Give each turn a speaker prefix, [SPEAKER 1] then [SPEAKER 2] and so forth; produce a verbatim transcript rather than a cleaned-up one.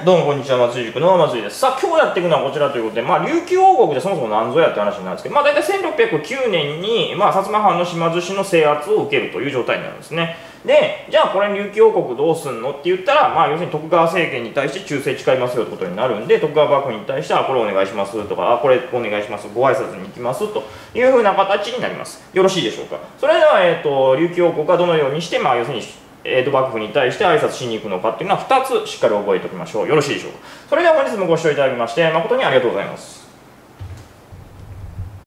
[SPEAKER 1] どうもこんにちは、松井塾の松井です。さあ、今日やっていくのはこちらということで、まあ、琉球王国でそもそも何ぞやって話なんですけど、まあ、大体せんろっぴゃくきゅうねんに、まあ、薩摩藩の島津氏の制圧を受けるという状態になるんですね。で、じゃあこれ琉球王国どうすんのって言ったら、まあ、要するに徳川政権に対して忠誠誓いますよってことになるんで、徳川幕府に対してはこれお願いしますとか、あ、これお願いします、ご挨拶に行きますというふうな形になります。よろしいでしょうか。それでは、えっと、琉球王国はどのようにして、まあ、要するに江戸幕府に対して挨拶しに行くのかっていうのはふたつしっかり覚えておきましょう。よろしいでしょうか。それでは本日もご視聴いただきまして誠にありがとうございます。